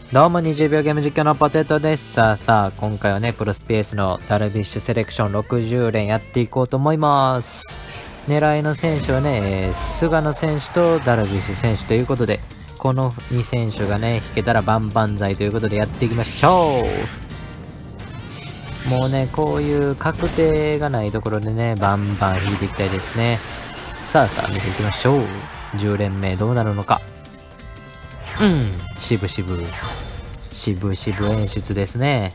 どうも20秒ゲーム実況のポテトです。さあ、今回はね、プロスペースのダルビッシュセレクション60連やっていこうと思います。狙いの選手はね、菅野選手とダルビッシュ選手ということで、この2選手がね、引けたら万々歳ということでやっていきましょう。もうね、こういう確定がないところでね、バンバン引いていきたいですね。さあ、見ていきましょう。10連目どうなるのか。渋々演出ですね。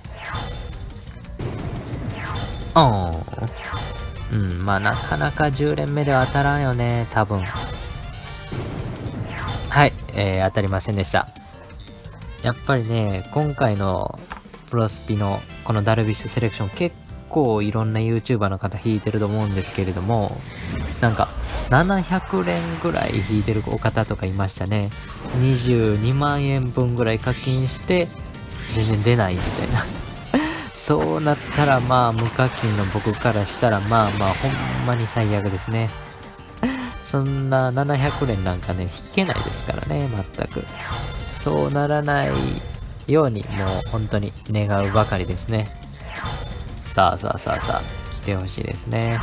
まあなかなか10連目では当たらんよね、多分。はい、当たりませんでした。やっぱりね、今回のプロスピのこのダルビッシュセレクション結構いろんな YouTuber の方引いてると思うんですけれども、なんか700連ぐらい引いてるお方とかいましたね。22万円分ぐらい課金して全然出ないみたいなそうなったらまあ無課金の僕からしたらまあほんまに最悪ですね。そんな700連なんかね引けないですからね、全く。そうならないようにもう本当に願うばかりですね。さあ来てほしいですね。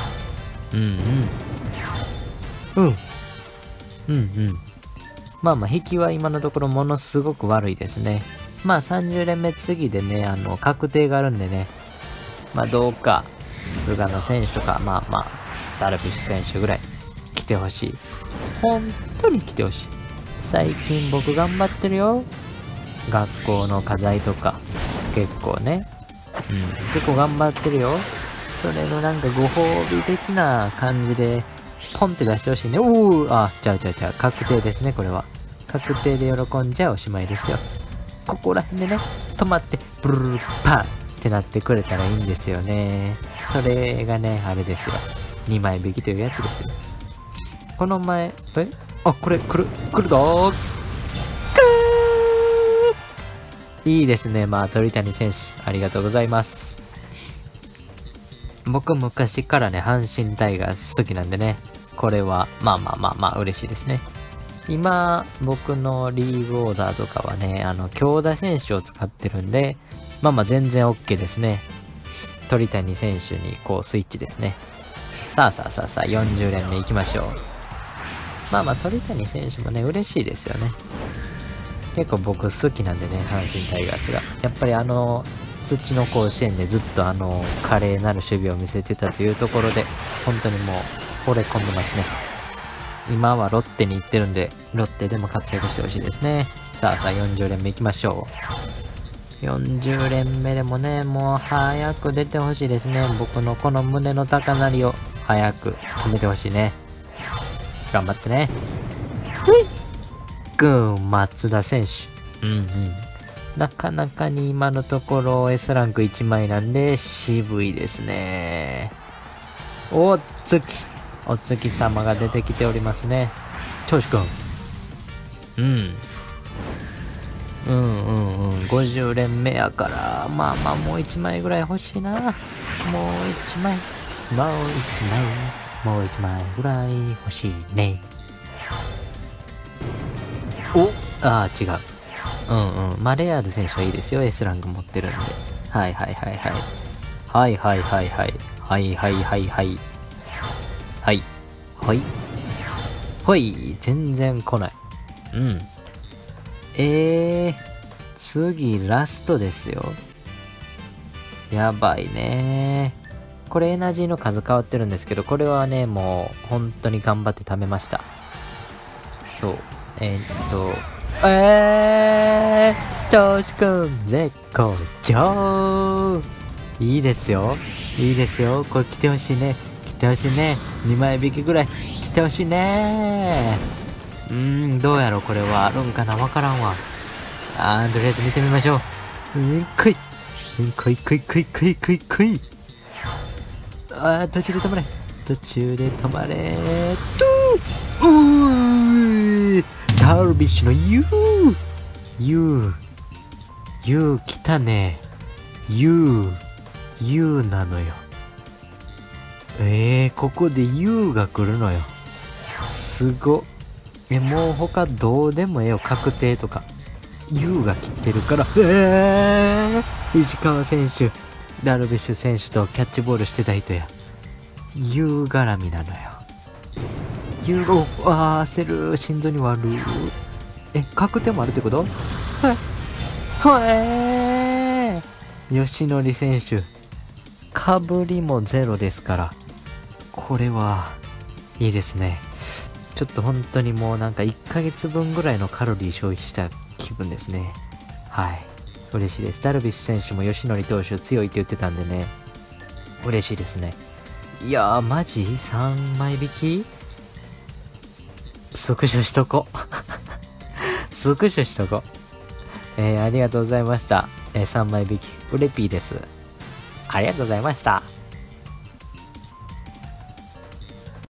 まあ引きは今のところものすごく悪いですね。まあ30連目次でね、確定があるんでね、まあどうか菅野選手とかダルビッシュ選手ぐらい来てほしい。本当に来てほしい。最近僕頑張ってるよ。学校の課題とか結構ね、結構頑張ってるよ。それのなんかご褒美的な感じでポンって出してほしいね。じゃあ確定ですね。これは確定で喜んじゃおしまいですよ。ここら辺でね止まってブルルルパーってなってくれたらいいんですよね。それがねあれですよ、2枚引きというやつですよ。この前これ来るぞー。いいですね。鳥谷選手ありがとうございます。僕昔からね阪神タイガース好きなんでね、これは嬉しいですね。今僕のリーグオーダーとかはね強打選手を使ってるんで全然 OK ですね。鳥谷選手にこうスイッチですね。さあ40連目いきましょう。鳥谷選手もね嬉しいですよね。結構僕好きなんでね、阪神タイガースがやっぱり土の甲子園でずっと華麗なる守備を見せてたというところで本当にもう惚れ込んでますね。今はロッテに行ってるんで、ロッテでも活躍してほしいですね。さあ40連目いきましょう。40連目でもね、もう早く出てほしいですね。僕のこの胸の高鳴りを早く止めてほしいね。頑張ってね。松田選手。なかなかに今のところ S ランク1枚なんで渋いですね。お月様が出てきておりますね。調子くん。50連目やから、もう1枚ぐらい欲しいな。もう1枚ぐらい欲しいね。違う。レアード選手はいいですよ。S ランク持ってるんで。はい。全然来ない。次ラストですよ。やばいね。これエナジーの数変わってるんですけど、これはねもう本当に頑張って貯めました。そう調子くん絶好調。いいですよ。これ来てほしいね。2枚引きぐらい来てほしいね。どうやろこれはあるんかな、わからんわ。とりあえず見てみましょう。来い。途中で止まれ。ダルビッシュのU 来たね。U なのよ。ここで U が来るのよ。すごっ。もう他どうでもええよ、確定とか。 U が来てるから、石川選手、ダルビッシュ選手とキャッチボールしてた人や。U 絡みなのよ。U が、焦る。心臓に悪い。確定もあるってこと？吉典選手、かぶりもゼロですから、これはいいですね。ちょっと本当にもうなんか1ヶ月分ぐらいのカロリー消費した気分ですね。はい。嬉しいです。ダルビッシュ選手も吉典投手強いって言ってたんでね、嬉しいですね。いやー、マジ ?3 枚引きスクショしとこ。スクショしとこ。ありがとうございました。3枚引き、ウレピーです。ありがとうございました。